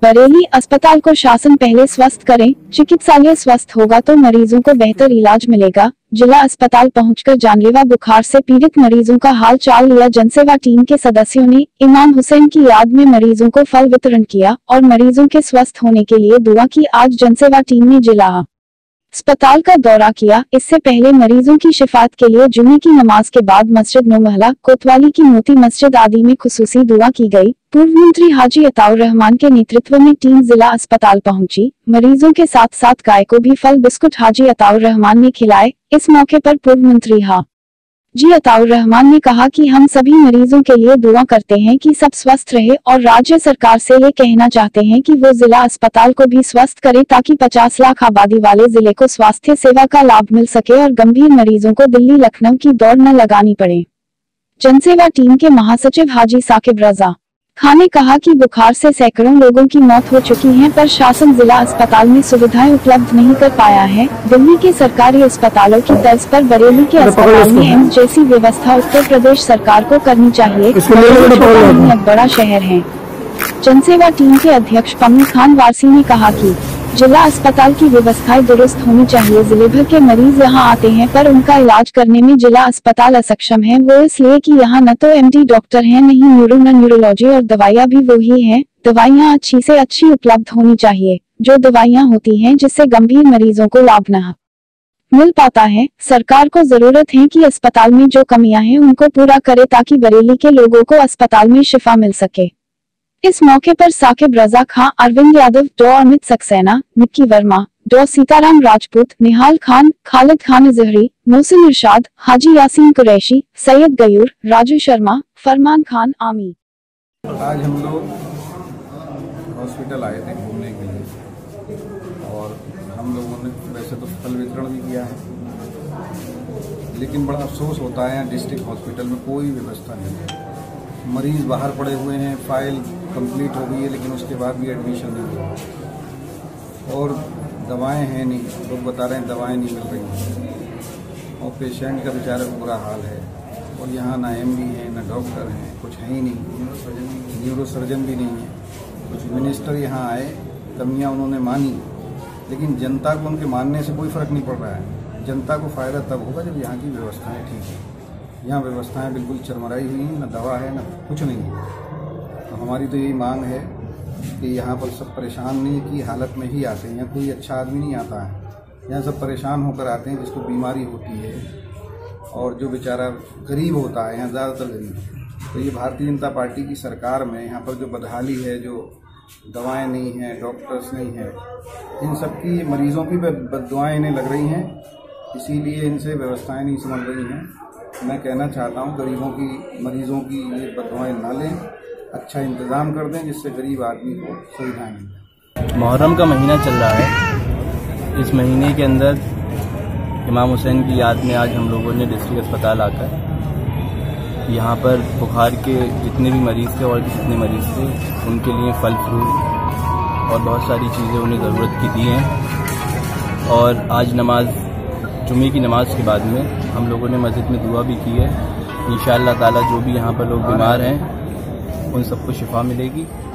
बरेली अस्पताल को शासन पहले स्वस्थ करें, चिकित्सालय स्वस्थ होगा तो मरीजों को बेहतर इलाज मिलेगा। जिला अस्पताल पहुंचकर जानलेवा बुखार से पीड़ित मरीजों का हाल चाल लिया। जनसेवा टीम के सदस्यों ने इमाम हुसैन की याद में मरीजों को फल वितरण किया और मरीजों के स्वस्थ होने के लिए दुआ की। आज जनसेवा टीम ने जिला अस्पताल का दौरा किया। इससे पहले मरीजों की शिफात के लिए जुमे की नमाज के बाद मस्जिद नौ महला, कोतवाली की मोती मस्जिद आदि में खुसूसी दुआ की गई। पूर्व मंत्री हाजी अताउर रहमान के नेतृत्व में टीम जिला अस्पताल पहुंची। मरीजों के साथ साथ गाय को भी फल बिस्कुट हाजी अताउर रहमान ने खिलाए। इस मौके पर पूर्व मंत्री हाजी अताउर रहमान ने कहा कि हम सभी मरीजों के लिए दुआ करते हैं कि सब स्वस्थ रहे और राज्य सरकार से ये कहना चाहते हैं कि वो जिला अस्पताल को भी स्वस्थ करे ताकि 50 लाख आबादी वाले जिले को स्वास्थ्य सेवा का लाभ मिल सके और गंभीर मरीजों को दिल्ली लखनऊ की दौड़ न लगानी पड़े। जनसेवा टीम के महासचिव हाजी साकिब रजा खान ने कहा कि बुखार से सैकड़ों लोगों की मौत हो चुकी है, पर शासन जिला अस्पताल में सुविधाएं उपलब्ध नहीं कर पाया है। दिल्ली के सरकारी अस्पतालों की तर्ज पर बरेली के अस्पताल में एम्स जैसी व्यवस्था उत्तर प्रदेश सरकार को करनी चाहिए। अब बड़ा शहर है। जनसेवा टीम के अध्यक्ष पम्मी खान वारसी ने कहा कि जिला अस्पताल की व्यवस्थाएं दुरुस्त होनी चाहिए। जिले भर के मरीज यहां आते हैं पर उनका इलाज करने में जिला अस्पताल असक्षम है। वो इसलिए कि यहां न तो एमडी डॉक्टर हैं, नहीं न्यूरो न न्यूरोलॉजी, और दवाइयां भी वही हैं। दवाइयां अच्छी से अच्छी उपलब्ध होनी चाहिए। जो दवाइयां होती हैं जिससे गंभीर मरीजों को लाभ न मिल पाता है। सरकार को जरूरत है कि अस्पताल में जो कमियां हैं उनको पूरा करे ताकि बरेली के लोगों को अस्पताल में शिफा मिल सके। इस मौके पर साकिब रजा खां, अरविंद यादव, डॉ अमित सक्सेना, निक्की वर्मा, डॉ सीताराम राजपूत, निहाल खान, खालिद खान जहरी, मोहसिन इरशाद, हाजी यासीन कुरैशी, सैयद गयूर, राजू शर्मा, फरमान खान आमी। आज हम लोग हॉस्पिटल आए थे घूमने के लिए और हम लोगों ने वैसे तो फल वितरण भी किया है, लेकिन बड़ा अफसोस होता है डिस्ट्रिक्ट हॉस्पिटल में कोई व्यवस्था नहीं है। मरीज बाहर पड़े हुए हैं, फाइल कंप्लीट हो गई है लेकिन उसके बाद भी एडमिशन नहीं हुआ और दवाएं हैं नहीं। लोग बता रहे हैं दवाएं नहीं मिल रही और पेशेंट का बेचारा बुरा हाल है। और यहाँ ना एमडी है ना डॉक्टर हैं, कुछ है ही नहीं, न्यूरो सर्जन भी नहीं है। कुछ मिनिस्टर यहाँ आए, कमियाँ उन्होंने मानी, लेकिन जनता को उनके मानने से कोई फर्क नहीं पड़ रहा है। जनता को फायदा तब होगा जब यहाँ की व्यवस्थाएँ ठीक है। यहाँ व्यवस्थाएं बिल्कुल चरमराई हुई हैं, न दवा है न कुछ नहीं है। तो हमारी तो यही मांग है कि यहाँ पर सब परेशानी की हालत में ही आते हैं। यहाँ कोई अच्छा आदमी नहीं आता है, यहाँ सब परेशान होकर आते हैं जिसको बीमारी होती है और जो बेचारा गरीब होता है, यहाँ ज़्यादातर गरीब। तो ये भारतीय जनता पार्टी की सरकार में यहाँ पर जो बदहाली है, जो दवाएँ नहीं हैं, डॉक्टर्स नहीं हैं, इन सब की मरीजों की बददुआएँ इन्हें लग रही हैं, इसीलिए इनसे व्यवस्थाएँ नहीं संभल रही हैं। मैं कहना चाहता हूं गरीबों की, मरीजों की ये बददुआएं ना लें, अच्छा इंतजाम कर दें जिससे गरीब आदमी को सुविधाएं मिलें। मुहर्रम का महीना चल रहा है। इस महीने के अंदर इमाम हुसैन की याद में आज हम लोगों ने डिस्ट्रिक्ट अस्पताल आकर यहाँ पर बुखार के जितने भी मरीज़ थे और जितने मरीज़ थे उनके लिए फल फ्रूट और बहुत सारी चीज़ें उन्हें ज़रूरत की दी हैं। और आज जुमे की नमाज के बाद में हम लोगों ने मस्जिद में दुआ भी की है। इंशाअल्लाह ताला जो भी यहाँ पर लोग बीमार हैं उन सबको शिफा मिलेगी।